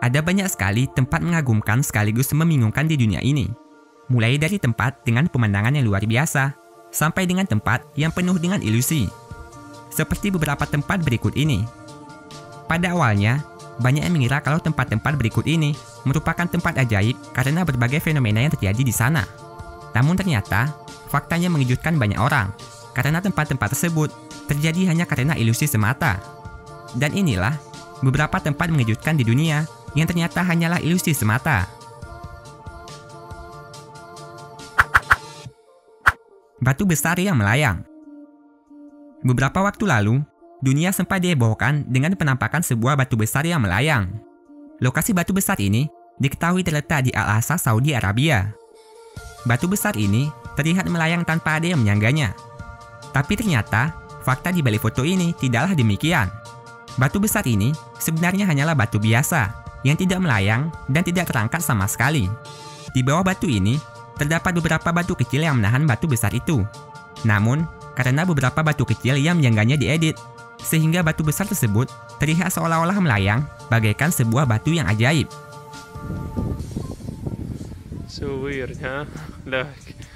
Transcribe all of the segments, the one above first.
Ada banyak sekali tempat mengagumkan sekaligus membingungkan di dunia ini. Mulai dari tempat dengan pemandangan yang luar biasa, sampai dengan tempat yang penuh dengan ilusi. Seperti beberapa tempat berikut ini. Pada awalnya, banyak yang mengira kalau tempat-tempat berikut ini merupakan tempat ajaib karena berbagai fenomena yang terjadi di sana. Namun ternyata, faktanya mengejutkan banyak orang, karena tempat-tempat tersebut terjadi hanya karena ilusi semata. Dan inilah beberapa tempat mengejutkan di dunia yang ternyata hanyalah ilusi semata. Batu besar yang melayang. Beberapa waktu lalu, dunia sempat dihebohkan dengan penampakan sebuah batu besar yang melayang. Lokasi batu besar ini diketahui terletak di Al-Aqsa, Saudi Arabia. Batu besar ini terlihat melayang tanpa ada yang menyangganya. Tapi ternyata, fakta di balik foto ini tidaklah demikian. Batu besar ini sebenarnya hanyalah batu biasa yang tidak melayang dan tidak terangkat sama sekali. Di bawah batu ini, terdapat beberapa batu kecil yang menahan batu besar itu. Namun, karena beberapa batu kecil yang menyangganya diedit, sehingga batu besar tersebut terlihat seolah-olah melayang bagaikan sebuah batu yang ajaib. So weird, huh? Look.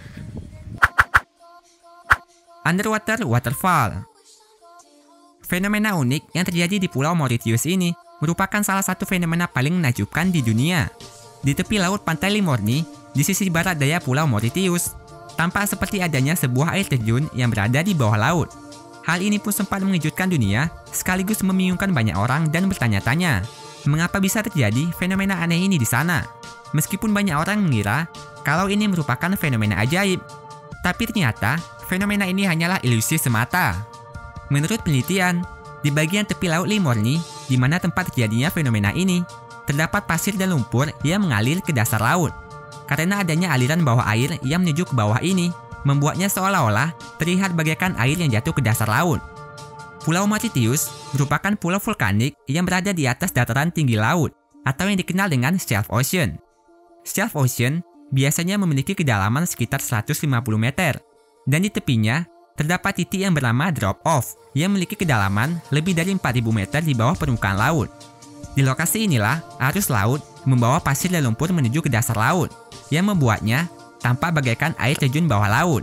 Underwater waterfall. Fenomena unik yang terjadi di Pulau Mauritius ini merupakan salah satu fenomena paling menakjubkan di dunia. Di tepi laut pantai Limorni, di sisi barat daya Pulau Mauritius, tampak seperti adanya sebuah air terjun yang berada di bawah laut. Hal ini pun sempat mengejutkan dunia, sekaligus membingungkan banyak orang dan bertanya-tanya, mengapa bisa terjadi fenomena aneh ini di sana? Meskipun banyak orang mengira kalau ini merupakan fenomena ajaib, tapi ternyata fenomena ini hanyalah ilusi semata. Menurut penelitian, di bagian tepi laut Limorni, di mana tempat terjadinya fenomena ini, terdapat pasir dan lumpur yang mengalir ke dasar laut. Karena adanya aliran bawah air yang menuju ke bawah ini, membuatnya seolah-olah terlihat bagaikan air yang jatuh ke dasar laut. Pulau Mauritius merupakan pulau vulkanik yang berada di atas dataran tinggi laut, atau yang dikenal dengan shelf ocean. Shelf ocean biasanya memiliki kedalaman sekitar 150 meter, dan di tepinya terdapat titik yang bernama drop off yang memiliki kedalaman lebih dari 4.000 meter di bawah permukaan laut. Di lokasi inilah arus laut membawa pasir dan lumpur menuju ke dasar laut, yang membuatnya tampak bagaikan air terjun bawah laut.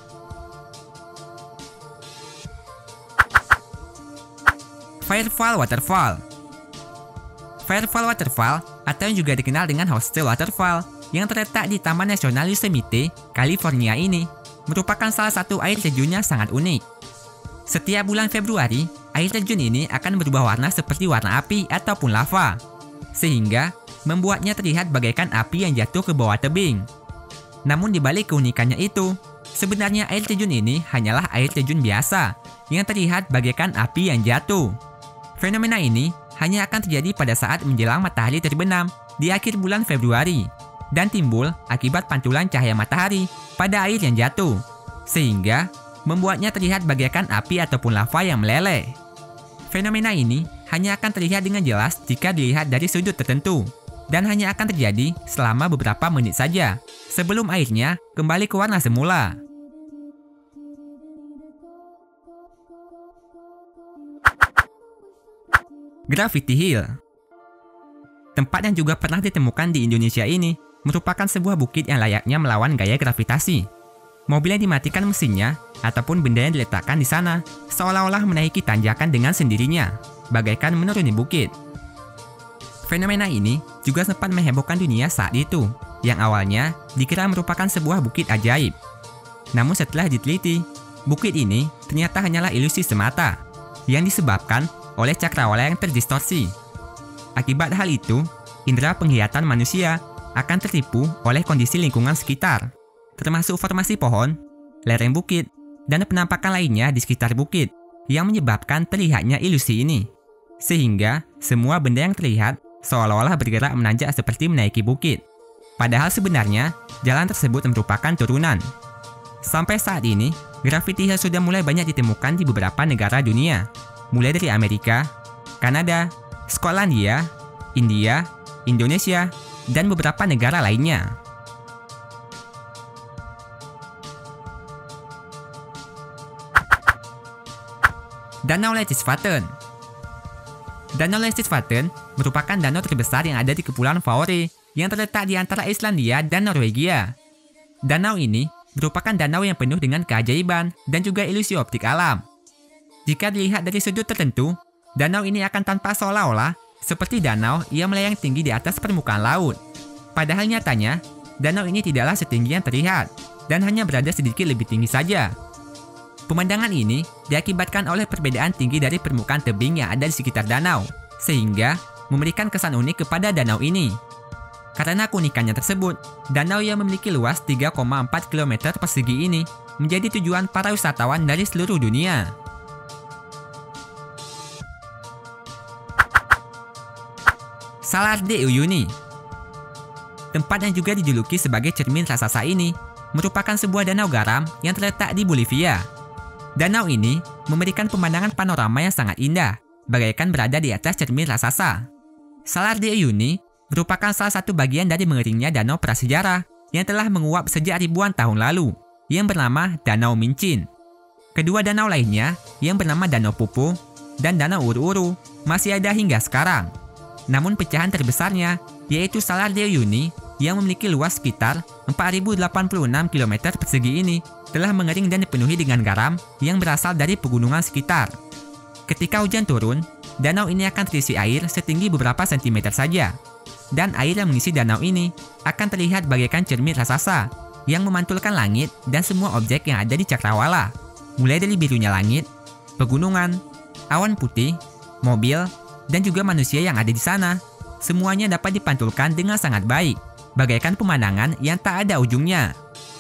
Firefall Waterfall. Firefall Waterfall, atau yang juga dikenal dengan Hostel Waterfall, yang terletak di Taman Nasional Yosemite, California ini, merupakan salah satu air terjun yang sangat unik. Setiap bulan Februari, air terjun ini akan berubah warna seperti warna api ataupun lava, sehingga membuatnya terlihat bagaikan api yang jatuh ke bawah tebing. Namun di balik keunikannya itu, sebenarnya air terjun ini hanyalah air terjun biasa yang terlihat bagaikan api yang jatuh. Fenomena ini hanya akan terjadi pada saat menjelang matahari terbenam di akhir bulan Februari dan timbul akibat pantulan cahaya matahari pada air yang jatuh, sehingga membuatnya terlihat bagaikan api ataupun lava yang meleleh. Fenomena ini hanya akan terlihat dengan jelas jika dilihat dari sudut tertentu, dan hanya akan terjadi selama beberapa menit saja, sebelum airnya kembali ke warna semula. Gravity Hill. Tempat yang juga pernah ditemukan di Indonesia ini merupakan sebuah bukit yang layaknya melawan gaya gravitasi. Mobil yang dimatikan mesinnya ataupun benda yang diletakkan di sana seolah-olah menaiki tanjakan dengan sendirinya, bagaikan menuruni bukit. Fenomena ini juga sempat menghebohkan dunia saat itu, yang awalnya dikira merupakan sebuah bukit ajaib. Namun setelah diteliti, bukit ini ternyata hanyalah ilusi semata, yang disebabkan oleh cakrawala yang terdistorsi. Akibat hal itu, indera penglihatan manusia akan tertipu oleh kondisi lingkungan sekitar, termasuk formasi pohon, lereng bukit, dan penampakan lainnya di sekitar bukit, yang menyebabkan terlihatnya ilusi ini. Sehingga, semua benda yang terlihat seolah-olah bergerak menanjak seperti menaiki bukit. Padahal sebenarnya, jalan tersebut merupakan turunan. Sampai saat ini, Gravity Hill sudah mulai banyak ditemukan di beberapa negara dunia, mulai dari Amerika, Kanada, Skotlandia, India, Indonesia, dan beberapa negara lainnya. Danau Lechtesvaten. Danau Lechtesvaten merupakan danau terbesar yang ada di Kepulauan Faroe yang terletak di antara Islandia dan Norwegia. Danau ini merupakan danau yang penuh dengan keajaiban dan juga ilusi optik alam. Jika dilihat dari sudut tertentu, danau ini akan tampak seolah-olah seperti danau yang melayang tinggi di atas permukaan laut. Padahal nyatanya, danau ini tidaklah setinggi yang terlihat dan hanya berada sedikit lebih tinggi saja. Pemandangan ini diakibatkan oleh perbedaan tinggi dari permukaan tebing yang ada di sekitar danau, sehingga memberikan kesan unik kepada danau ini. Karena keunikannya tersebut, danau yang memiliki luas 3,4 km persegi ini menjadi tujuan para wisatawan dari seluruh dunia. Salar de Uyuni. Tempat yang juga dijuluki sebagai cermin raksasa ini merupakan sebuah danau garam yang terletak di Bolivia. Danau ini memberikan pemandangan panorama yang sangat indah, bagaikan berada di atas cermin raksasa. Salar de Uyuni merupakan salah satu bagian dari mengeringnya danau prasejarah yang telah menguap sejak ribuan tahun lalu, yang bernama Danau Mincin. Kedua danau lainnya, yang bernama Danau Popo dan Danau Uru-Uru, masih ada hingga sekarang. Namun pecahan terbesarnya, yaitu Salar de Uyuni yang memiliki luas sekitar 4.086 km persegi ini, telah mengering dan dipenuhi dengan garam yang berasal dari pegunungan sekitar. Ketika hujan turun, danau ini akan terisi air setinggi beberapa sentimeter saja. Dan air yang mengisi danau ini akan terlihat bagaikan cermin raksasa yang memantulkan langit dan semua objek yang ada di cakrawala, mulai dari birunya langit, pegunungan, awan putih, mobil, dan juga manusia yang ada di sana. Semuanya dapat dipantulkan dengan sangat baik, bagaikan pemandangan yang tak ada ujungnya.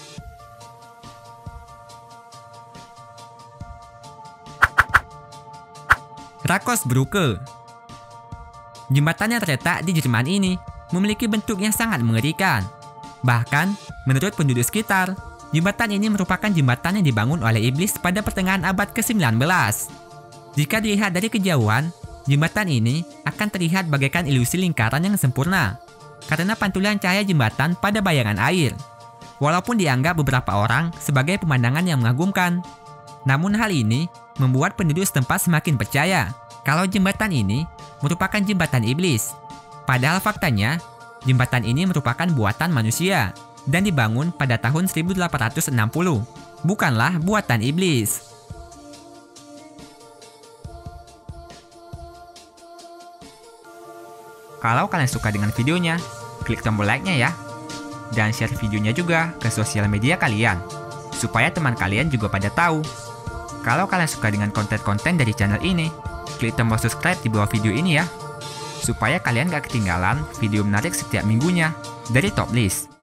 Rakosbrücke. Jembatan yang terletak di Jerman ini memiliki bentuk yang sangat mengerikan. Bahkan, menurut penduduk sekitar, jembatan ini merupakan jembatan yang dibangun oleh iblis pada pertengahan abad ke-19. Jika dilihat dari kejauhan, jembatan ini akan terlihat bagaikan ilusi lingkaran yang sempurna karena pantulan cahaya jembatan pada bayangan air. Walaupun dianggap beberapa orang sebagai pemandangan yang mengagumkan, namun hal ini membuat penduduk setempat semakin percaya kalau jembatan ini merupakan jembatan iblis. Padahal faktanya, jembatan ini merupakan buatan manusia dan dibangun pada tahun 1860, bukanlah buatan iblis. Kalau kalian suka dengan videonya, klik tombol like-nya ya. Dan share videonya juga ke sosial media kalian, supaya teman kalian juga pada tahu. Kalau kalian suka dengan konten-konten dari channel ini, klik tombol subscribe di bawah video ini ya, supaya kalian gak ketinggalan video menarik setiap minggunya dari Top List.